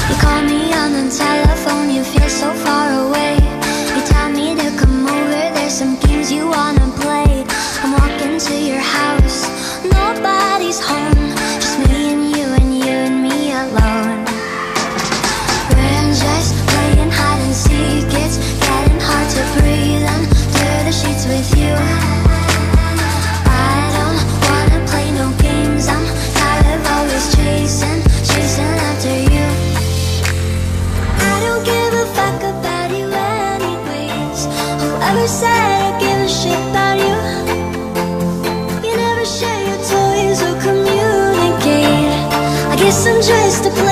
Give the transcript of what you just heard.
You call me on the telephone, you feel so far away. You tell me to come over, there's some games you wanna play. I'm walking to your house, nobody's home, just me and you and me alone. We're just playing hide and seek, it's getting hard to breathe under the sheets with you. I don't wanna play no games, I'm tired of always chasing after you. I don't give a fuck about you anyways. Whoever said I give a shit about you? You never share your toys or communicate. I guess I'm just a